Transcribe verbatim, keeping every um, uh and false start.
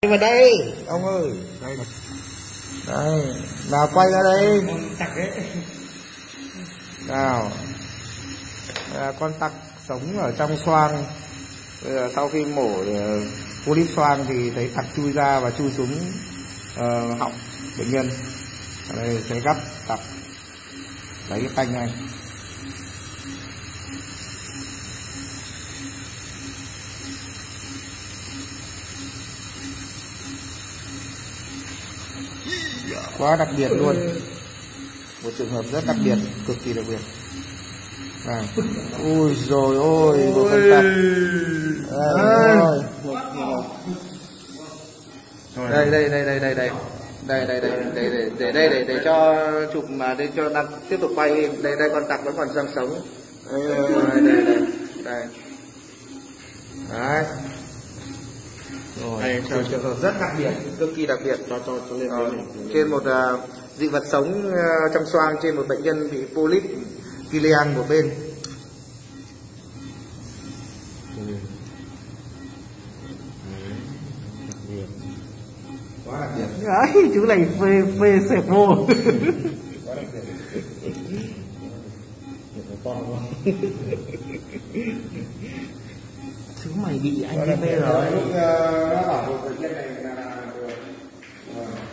vào đây ông ơi, đây này, đây nào quay ra đây nào. À, con tặc sống ở trong xoang. Bây giờ sau khi mổ polyp xoang thì thấy tặc chui ra và chui xuống uh, họng bệnh nhân. Ở đây sẽ gắp tặc lấy cái tanh này. Quá đặc biệt luôn, một trường hợp rất đặc biệt, cực kỳ đặc biệt. À, ui rồi ôi, một con tặc. Đây đây đây đây đây đây đây đây đây đây đây để đây để để cho chụp mà để cho đang tiếp tục quay. Đây đây con tặc vẫn còn đang sống. Đây đây đây đây đây đấy. Rồi, đây, trường hợp rất đặc biệt, cực kỳ đặc biệt. Cho, cho, cho ờ, trên một uh, dị vật sống uh, trong xoang trên một bệnh nhân bị polyp kilian một bên. Ừ. Quá đặc biệt. Đấy, chú này phê phê xẹp vô. Quá đặc biệt. Chứ mày bị anh phê rồi. Lúc nó bảo bệnh nhân này là